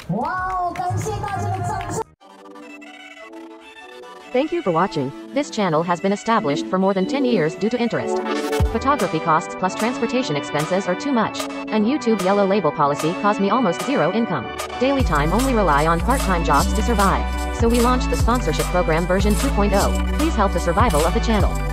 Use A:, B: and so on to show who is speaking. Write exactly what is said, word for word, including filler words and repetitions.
A: 哇哦，感谢大家的掌声。
B: Thank you for watching. This channel has been established for more than ten years due to interest. Photography costs plus transportation expenses are too much, and YouTube yellow label policy caused me almost zero income. Daily time only rely on part-time jobs to survive. So we launched the sponsorship program version two point oh. Please help the survival of the channel.